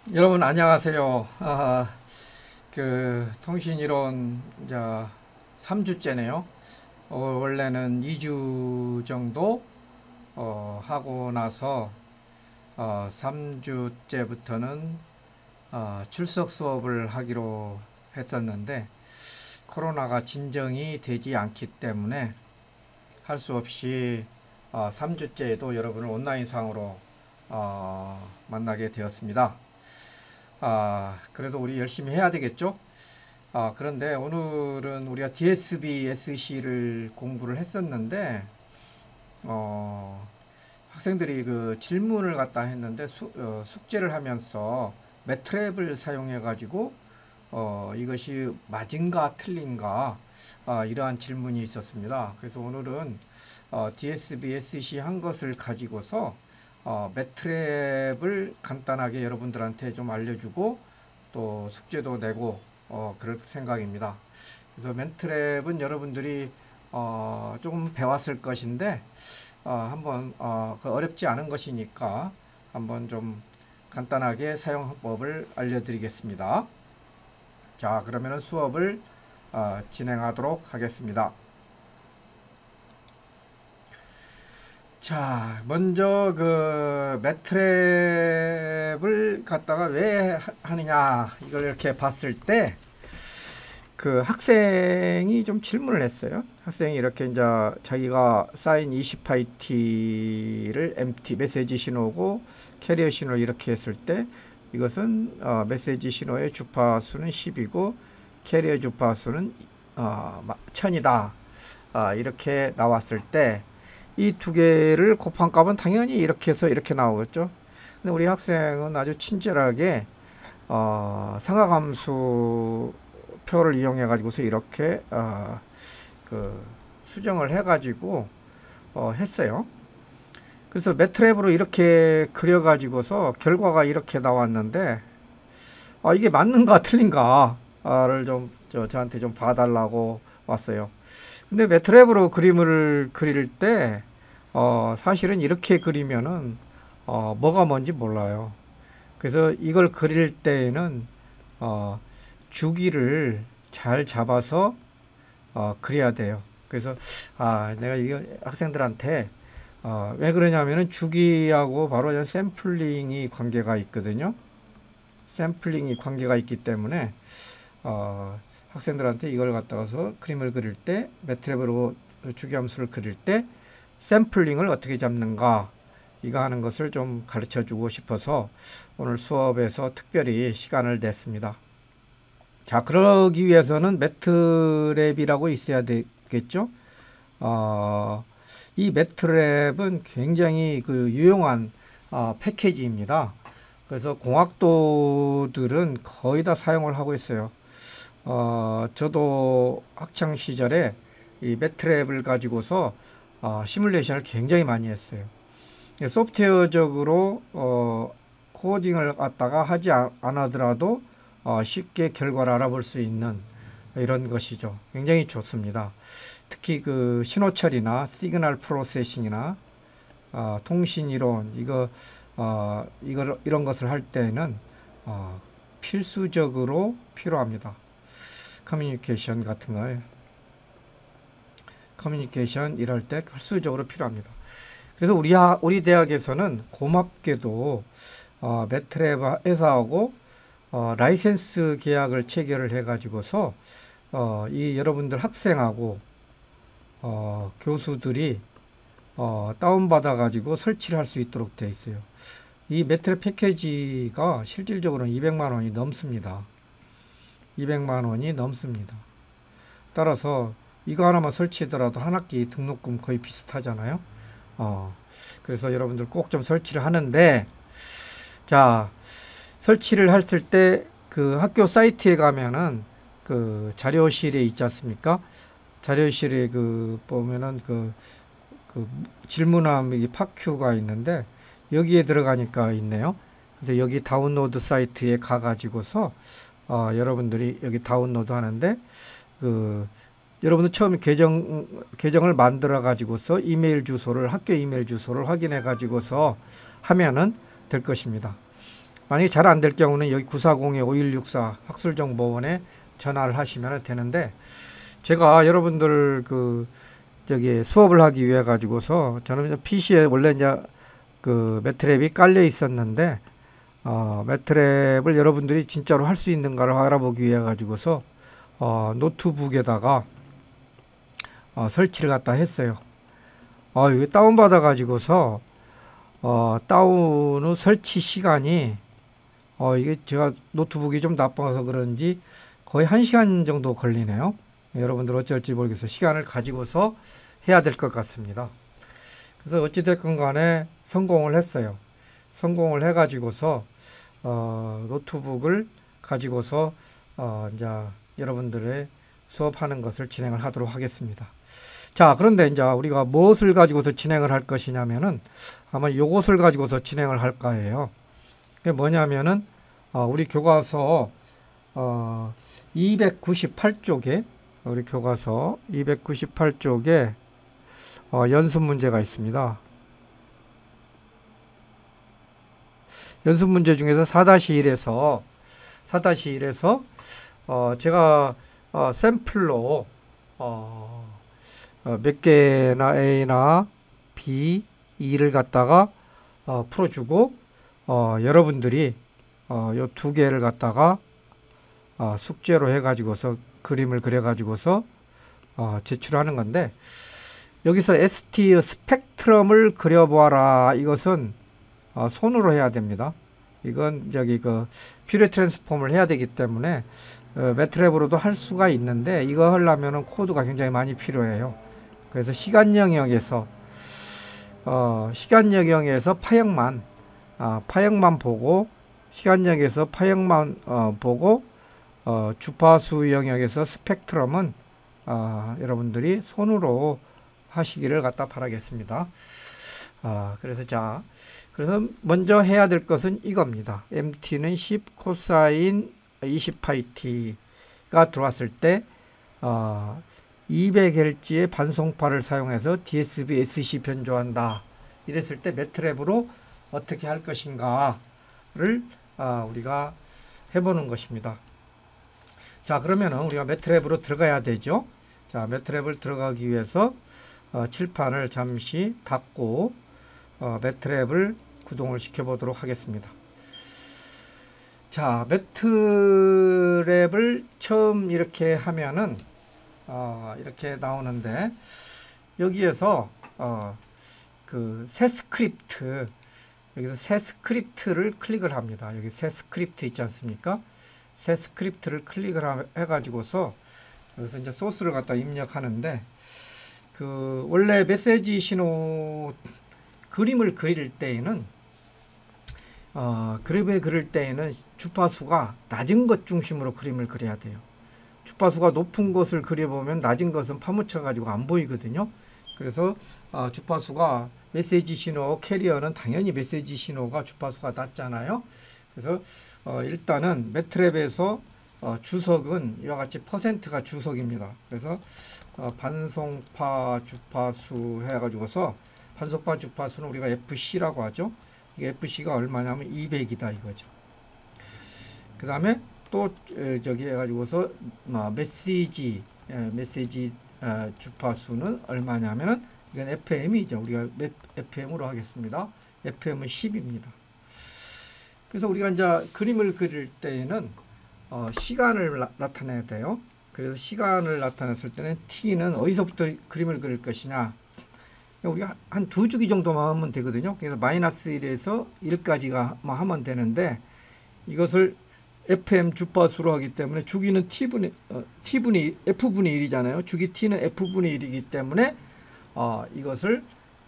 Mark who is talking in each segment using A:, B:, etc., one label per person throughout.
A: 여러분 안녕하세요. 통신이론 이제 3주째네요. 원래는 2주 정도 하고 나서 3주째부터는 출석 수업을 하기로 했었는데 코로나가 진정이 되지 않기 때문에 할 수 없이 3주째에도 여러분을 온라인상으로 만나게 되었습니다. 그래도 우리 열심히 해야 되겠죠? 그런데 오늘은 우리가 DSB, SC를 공부를 했었는데, 학생들이 그 질문을 갖다 했는데, 숙제를 하면서 매트랩을 사용해가지고, 이것이 맞은가 틀린가, 이러한 질문이 있었습니다. 그래서 오늘은 DSB, SC 한 것을 가지고서 매트랩을 간단하게 여러분들한테 좀 알려주고 또 숙제도 내고 그럴 생각입니다. 그래서 매트랩은 여러분들이 조금 배웠을 것인데 한번 어렵지 않은 것이니까 한번 좀 간단하게 사용법을 알려드리겠습니다. 자, 그러면 수업을 진행하도록 하겠습니다. 자, 먼저 그 매트랩을 갖다가 왜 하느냐 이걸 이렇게 봤을 때 그 학생이 좀 질문을 했어요. 학생이 이렇게 이제 자기가 쌓인 20바이트를 MT 메시지 신호고 캐리어 신호 이렇게 했을 때 이것은 메시지 신호의 주파수는 10이고 캐리어 주파수는 1000이다. 이렇게 나왔을 때 이 두 개를 곱한 값은 당연히 이렇게 해서 이렇게 나오겠죠. 근데 우리 학생은 아주 친절하게 상하함수 표를 이용해 가지고서 이렇게 그 수정을 해 가지고 했어요. 그래서 매트랩으로 이렇게 그려 가지고서 결과가 이렇게 나왔는데 이게 맞는가 틀린가를 좀 저한테 좀 봐달라고 왔어요. 근데 매트랩으로 그림을 그릴 때 사실은 이렇게 그리면은 뭐가 뭔지 몰라요. 그래서 이걸 그릴 때에는 주기를 잘 잡아서 그려야 돼요. 그래서 내가 이거 학생들한테 왜 그러냐면은 주기하고 바로 샘플링이 관계가 있거든요. 샘플링이 관계가 있기 때문에 학생들한테 이걸 갖다가서 그림을 그릴 때 매트랩으로 주기함수를 그릴 때 샘플링을 어떻게 잡는가 이거 하는 것을 좀 가르쳐 주고 싶어서 오늘 수업에서 특별히 시간을 냈습니다. 자, 그러기 위해서는 매트랩이라고 있어야 되겠죠. 이 매트랩은 굉장히 그 유용한 패키지입니다. 그래서 공학도들은 거의 다 사용을 하고 있어요. 저도 학창 시절에 이 매트랩을 가지고서 시뮬레이션을 굉장히 많이 했어요. 소프트웨어적으로 코딩을 갖다가 하지 않아더라도 쉽게 결과를 알아볼 수 있는 이런 것이죠. 굉장히 좋습니다. 특히 그 신호 처리나 시그널 프로세싱이나 통신 이론 이런 것을 할 때는 필수적으로 필요합니다. 커뮤니케이션 같은 거 커뮤니케이션 이럴 때 필수적으로 필요합니다. 그래서 우리 대학에서는 고맙게도 매트랩 회사하고 라이센스 계약을 체결을 해가지고서 이 여러분들 학생하고 교수들이 다운받아 가지고 설치를 할 수 있도록 되어 있어요. 이 매트랩 패키지가 실질적으로는 200만 원이 넘습니다. 200만 원이 넘습니다. 따라서 이거 하나만 설치하더라도 한 학기 등록금 거의 비슷하잖아요. 그래서 여러분들 꼭 좀 설치를 하는데, 자, 설치를 했을 때 그 학교 사이트에 가면은 그 자료실에 있지 않습니까? 자료실에 그 보면은 그 질문함 이 파큐가 있는데 여기에 들어가니까 있네요. 그래서 여기 다운로드 사이트에 가가지고서 여러분들이 여기 다운로드 하는데 여러분들 처음에 계정을 만들어 가지고서 학교 이메일 주소를 확인해 가지고서 하면은 될 것입니다. 만약에 잘 안 될 경우는 여기 940-5164 학술정보원에 전화를 하시면 되는데, 제가 여러분들 저기 수업을 하기 위해 가지고서 저는 PC에 원래 이제 그 매트랩이 깔려 있었는데, 매트랩을 여러분들이 진짜로 할 수 있는가를 알아보기 위해 가지고서 노트북에다가 설치를 갖다 했어요. 이게 다운받아 가지고서 다운 후 설치 시간이 이게 제가 노트북이 좀 나빠서 그런지 거의 1시간 정도 걸리네요. 여러분들 어쩔지 모르겠어요. 시간을 가지고서 해야 될 것 같습니다. 그래서 어찌됐건 간에 성공을 했어요. 성공을 해 가지고서 노트북을 가지고서 이제 여러분들의 수업하는 것을 진행을 하도록 하겠습니다. 자, 그런데 이제 우리가 무엇을 가지고서 진행을 할 것이냐면은 아마 요것을 가지고서 진행을 할 거예요. 그게 뭐냐면은 우리 교과서 298쪽에 우리 교과서 298쪽에 연습 문제가 있습니다. 연습 문제 중에서 4-1에서 제가 샘플로 몇 개나 A나 B, E를 갖다가 풀어주고 여러분들이 요 두 개를 갖다가 숙제로 해가지고서 그림을 그려가지고서 제출하는 건데, 여기서 ST의 스펙트럼을 그려보아라. 이것은 손으로 해야 됩니다. 이건 저기 퓨리어 트랜스폼을 해야 되기 때문에 매트랩으로도 할 수가 있는데, 이거 하려면은 코드가 굉장히 많이 필요해요. 그래서 시간 영역에서 파형만 보고, 시간 영역에서 파형만 보고, 주파수 영역에서 스펙트럼은 여러분들이 손으로 하시기를 갖다 바라겠습니다. 그래서 먼저 해야 될 것은 이겁니다. MT는 10 코사인 20파이T가 들어왔을 때 200Hz의 반송파를 사용해서 DSB SC 변조한다. 이랬을 때 매트랩으로 어떻게 할 것인가를 우리가 해보는 것입니다. 자, 그러면은 우리가 매트랩으로 들어가야 되죠. 자, 매트랩을 들어가기 위해서 칠판을 잠시 닫고 매트랩을 구동을 시켜 보도록 하겠습니다. 자, 매트랩을 처음 이렇게 하면은 이렇게 나오는데, 여기에서 새 스크립트, 여기서 새 스크립트를 클릭을 합니다. 여기 새 스크립트 있지 않습니까? 새 스크립트를 클릭을 해가지고서 여기서 이제 소스를 갖다 입력하는데, 원래 메시지 신호 그림을 그릴 때에는 주파수가 낮은 것 중심으로 그림을 그려야 돼요. 주파수가 높은 것을 그려보면 낮은 것은 파묻혀 가지고 안 보이거든요. 그래서 주파수가 메시지 신호 캐리어는 당연히 메시지 신호가 주파수가 낮잖아요. 그래서 일단은 매트랩에서 주석은 이와 같이 퍼센트가 주석입니다. 그래서 반송파 주파수 해가지고서, 반송파 주파수는 우리가 FC라고 하죠. 이게 FC가 얼마냐면 200이다 이거죠. 그 다음에 또 저기 해가지고서 메시지 주파수는 얼마냐면은 이건 FM이죠. 우리가 FM으로 하겠습니다. FM은 10입니다. 그래서 우리가 이제 그림을 그릴 때에는 시간을 나타내야 돼요. 그래서 시간을 나타냈을 때는 T는 어디서부터 그림을 그릴 것이냐. 우리가 한 두 주기 정도만 하면 되거든요. 그래서 -1에서 1까지가 하면 되는데, 이것을 FM 주파수로 하기 때문에 주기는 F분의 1이잖아요. 주기 T는 F분의 1이기 때문에 이것을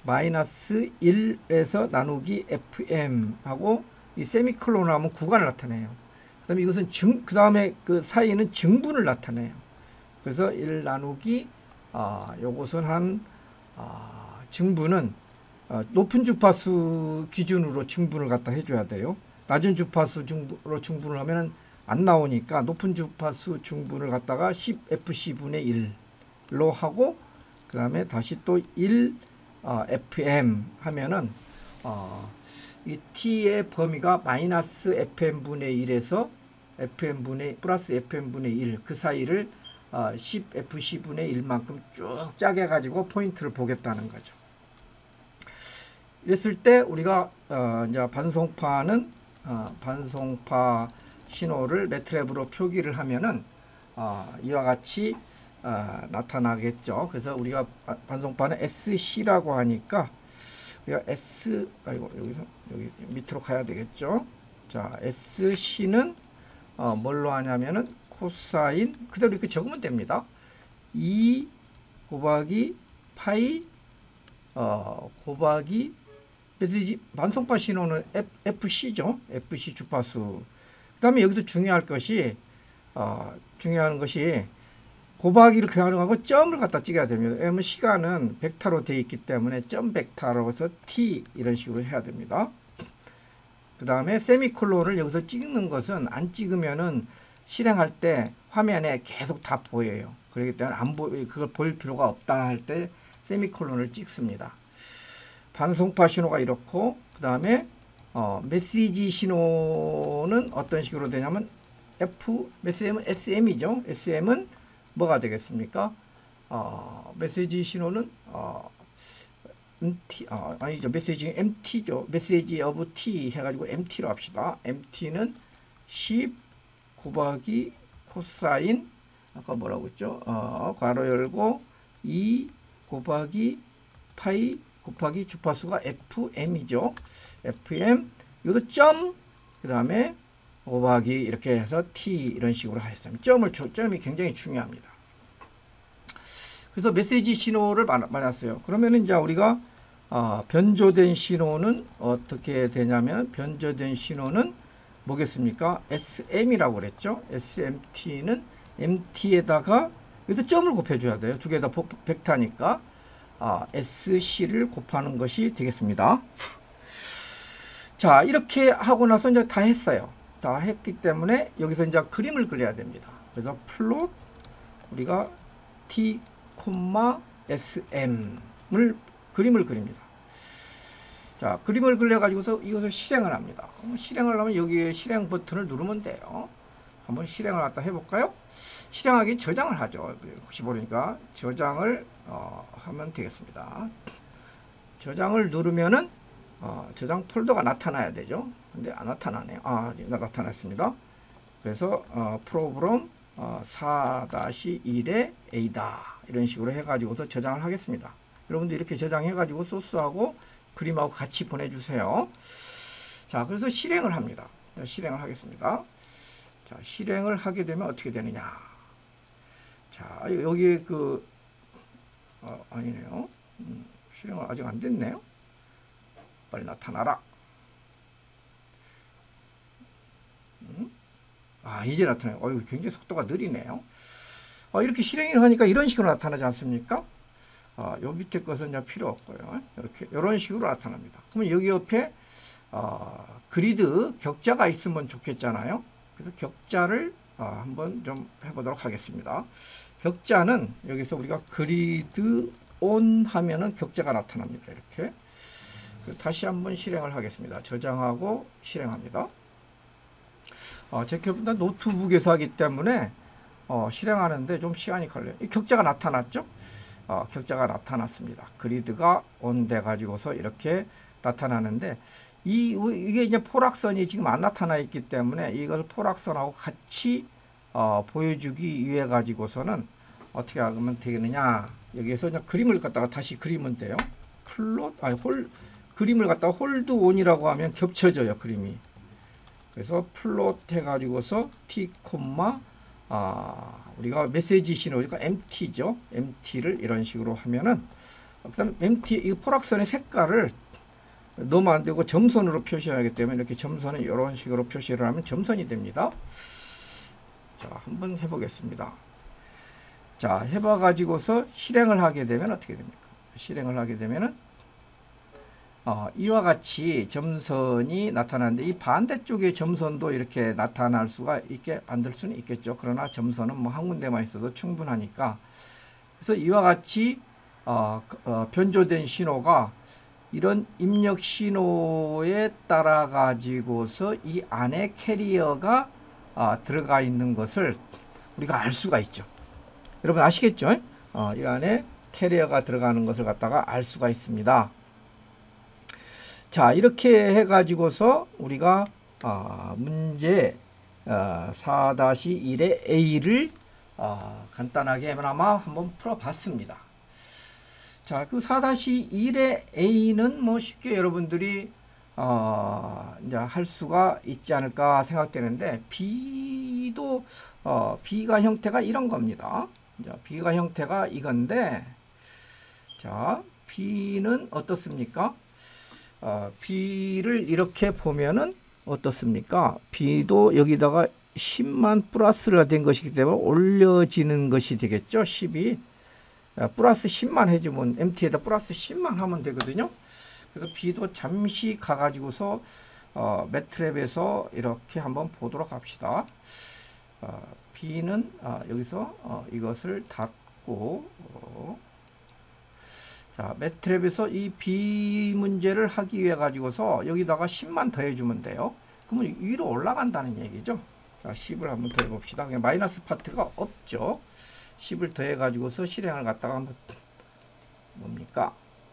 A: -1에서 나누기 FM 하고 이 세미콜론을 하면 구간을 나타내요. 그 다음에 이것은 그 다음에 그 사이에는 증분을 나타내요. 그래서 1 나누기 요것은 한 증분은 높은 주파수 기준으로 증분을 갖다 해줘야 돼요. 낮은 주파수 증분으로 증분을 하면은 안 나오니까 높은 주파수 증분을 갖다가 10fc분의 1로 하고, 그 다음에 다시 또 1 fm 하면은 이 t의 범위가 마이너스 fn분의 1에서 플러스 fn분의 1 그 사이를 10fc분의 1만큼 쭉 짜게 가지고 포인트를 보겠다는 거죠. 이랬을 때 우리가 이제 반송파는 반송파 신호를 매트랩으로 표기를 하면은 이와 같이 나타나겠죠. 그래서 우리가 반송파는 SC라고 하니까 우리가 여기 밑으로 가야 되겠죠. 자, SC는 뭘로 하냐면은 코사인 그대로 이렇게 적으면 됩니다. 2 곱하기 파이 곱하기 반송파 신호는 FC죠. FC 주파수. 그 다음에 여기서 중요한 것이 곱하기를 교환하고 점을 갖다 찍어야 됩니다. 왜냐하면 시간은 벡터로 되어 있기 때문에 점 벡터로 해서 t 이런 식으로 해야 됩니다. 그 다음에 세미콜론을 여기서 찍는 것은 안 찍으면은 실행할 때 화면에 계속 다 보여요. 그렇기 때문에 그걸 보일 필요가 없다 할 때 세미콜론을 찍습니다. 반송파 신호가 이렇고 그 다음에 메시지 신호는 어떤 식으로 되냐면 메시지는 SM이죠. SM은 뭐가 되겠습니까? 메시지 신호는 아니죠. 메시지 MT죠. 메시지 오브 T 해가지고 MT로 합시다. MT는 10 곱하기 코사인 아까 뭐라고 했죠? 괄호 열고 2 곱하기 파이 곱하기 주파수가 FM이죠. FM 이것도 점 그 다음에 곱하기 이렇게 해서 T 이런 식으로 하셨습니다. 점이 굉장히 중요합니다. 그래서 메시지 신호를 맞았어요. 그러면 이제 우리가 변조된 신호는 어떻게 되냐면 변조된 신호는 뭐겠습니까? SM이라고 그랬죠. SMT는 MT에다가 여기도 점을 곱해줘야 돼요. 두 개 다 벡터니까 SC를 곱하는 것이 되겠습니다. 자, 이렇게 하고 나서 이제 다 했어요. 다 했기 때문에 여기서 이제 그림을 그려야 됩니다. 그래서 플롯 우리가 T, SM을 그림을 그립니다. 자, 그림을 그려가지고서 이것을 실행을 합니다. 실행을 하면 여기에 실행 버튼을 누르면 돼요. 한번 실행을 갖다 해볼까요? 실행하기 저장을 하죠. 혹시 모르니까 저장을 하면 되겠습니다. 저장을 누르면은 저장 폴더가 나타나야 되죠. 근데 안 나타나네요. 나타났습니다. 그래서 프로그램 4-1의 A다 이런 식으로 해가지고서 저장을 하겠습니다. 여러분들 이렇게 저장해가지고 소스하고 그림하고 같이 보내주세요. 자, 그래서 실행을 합니다. 실행을 하겠습니다. 자, 실행을 하게 되면 어떻게 되느냐. 자, 여기 아니네요. 실행을 아직 안 됐네요. 빨리 나타나라. 이제 나타나요. 굉장히 속도가 느리네요. 이렇게 실행을 하니까 이런 식으로 나타나지 않습니까? 요 밑에 것은 이제 필요 없고요. 이렇게, 이런 식으로 나타납니다. 그러면 여기 옆에, 그리드 격자가 있으면 좋겠잖아요. 그래서 격자를, 한번 좀 해보도록 하겠습니다. 격자는 여기서 우리가 그리드 온 하면은 격자가 나타납니다. 이렇게. 다시 한번 실행을 하겠습니다. 저장하고 실행합니다. 제가 노트북에서 하기 때문에 실행하는데 좀 시간이 걸려요. 이 격자가 나타났죠? 격자가 나타났습니다. 그리드가 온 돼 가지고서 이렇게 나타나는데 이게 이제 포락선이 지금 안 나타나 있기 때문에 이걸 포락선하고 같이 보여주기 위해 가지고서는 어떻게 하면 되겠느냐. 여기에서 그냥 그림을 갖다가 다시 그리면 돼요. 그림을 갖다가 홀드 온이라고 하면 겹쳐져요, 그림이. 그래서 플롯 해가지고서 T, 우리가 메시지 신호가 MT죠. MT를 이런 식으로 하면은, 그 다음에 MT, 이 포락선의 색깔을 넣으면 안 되고 점선으로 표시하기 때문에 이렇게 점선을 이런 식으로 표시를 하면 점선이 됩니다. 자, 한번 해보겠습니다. 자, 해봐가지고서 실행을 하게 되면 어떻게 됩니까? 실행을 하게 되면은, 이와 같이 점선이 나타나는데 이 반대쪽의 점선도 이렇게 나타날 수가 있게 만들 수는 있겠죠. 그러나 점선은 뭐 한 군데만 있어도 충분하니까. 그래서 이와 같이 변조된 신호가 이런 입력 신호에 따라 가지고서 이 안에 캐리어가 들어가 있는 것을 우리가 알 수가 있죠. 여러분 아시겠죠? 이 안에 캐리어가 들어가는 것을 갖다가 알 수가 있습니다. 자, 이렇게 해 가지고서 우리가 문제 4-1의 A를 간단하게나마 한번 풀어봤습니다. 자, 그 4-1의 A는 뭐 쉽게 여러분들이 이제 할 수가 있지 않을까 생각되는데, B도 B가 형태가 이런 겁니다. 자, B가 형태가 이건데, 자, B는 어떻습니까? B를 이렇게 보면은 어떻습니까? B도 여기다가 10만 플러스가 된 것이기 때문에 올려지는 것이 되겠죠. 10이 플러스 10만 해주면 MT에다 플러스 10만 하면 되거든요. 그래서 B도 잠시 가가지고서 매트랩에서 이렇게 한번 보도록 합시다. B는 여기서 이것을 닫고 자, 매트랩에서 이 B 문제를 하기 위해 가지고서 여기다가 10만 더해주면 돼요. 그러면 위로 올라간다는 얘기죠. 자, 10을 한번 더해 봅시다. 그냥 마이너스 파트가 없죠. 10을 더해 가지고서 실행을 갖다가 한번 뭡니까?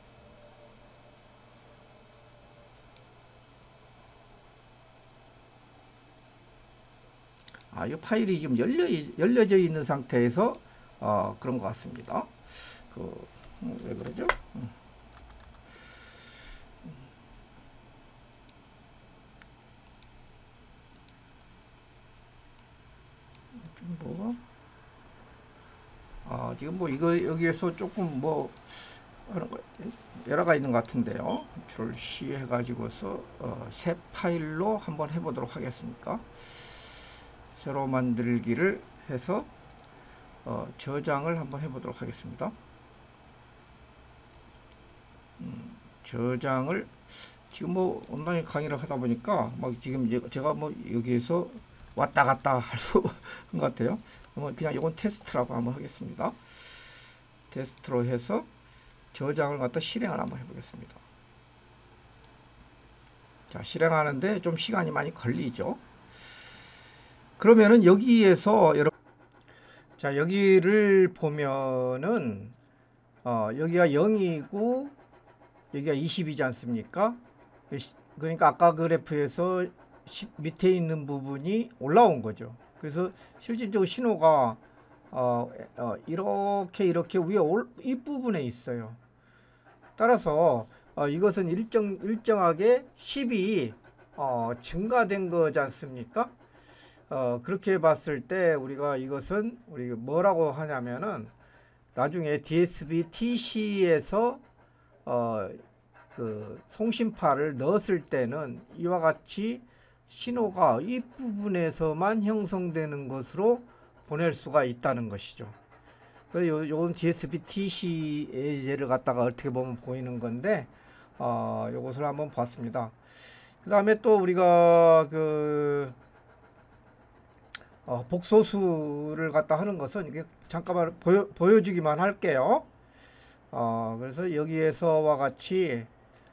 A: 이 파일이 지금 열려져 있는 상태에서 그런 것 같습니다. 왜 그러죠? 뭐가? 지금 뭐 이거 여기에서 조금 뭐 하는 거 에러가 있는 것 같은데요. 컨트롤 C 해가지고서 새 파일로 한번 해보도록 하겠습니까? 새로 만들기를 해서 저장을 한번 해보도록 하겠습니다. 저장을 지금 뭐 온라인 강의를 하다 보니까 막 지금 제가 뭐 여기에서 왔다 갔다 할 수 있는 것 같아요. 그냥 이건 테스트라고 한번 하겠습니다. 테스트로 해서 저장을 갖다 실행을 한번 해보겠습니다. 자, 실행하는데 좀 시간이 많이 걸리죠. 그러면은 여기에서 여러분, 자, 여기를 보면은 여기가 0이고 여기가 20이지 않습니까? 그러니까 아까 그래프에서 밑에 있는 부분이 올라온 거죠. 그래서 실질적으로 신호가 이렇게 위에 이 부분에 있어요. 따라서 이것은 일정하게 10이 증가된 거지 않습니까? 그렇게 봤을 때 우리가 이것은 우리가 뭐라고 하냐면은 나중에 DSB TC에서 그 송신파를 넣었을 때는 이와 같이 신호가 이 부분에서만 형성되는 것으로 보낼 수가 있다는 것이죠. 그래서 요건 DSB TC의 예를 갖다가 어떻게 보면 보이는 건데 요것을 한번 봤습니다. 그 다음에 또 우리가 그 복소수를 갖다 하는 것은 이게 잠깐만 보여주기만 할게요. 그래서 여기에서와 같이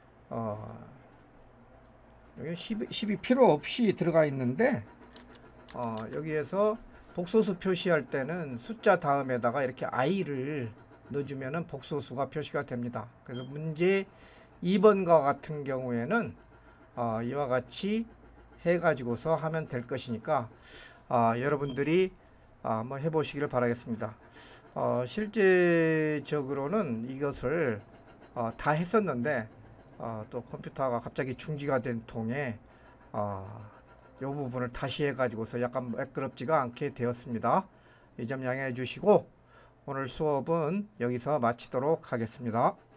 A: 여기 10이 필요 없이 들어가 있는데 여기에서 복소수 표시할 때는 숫자 다음에다가 이렇게 i를 넣어주면은 복소수가 표시가 됩니다. 그래서 문제 2번과 같은 경우에는 이와 같이 해 가지고서 하면 될 것이니까 여러분들이 한번 해보시기를 바라겠습니다. 실제적으로는 이것을 다 했었는데 또 컴퓨터가 갑자기 중지가 된 통에 이 부분을 다시 해가지고서 약간 매끄럽지가 않게 되었습니다. 이 점 양해해 주시고 오늘 수업은 여기서 마치도록 하겠습니다.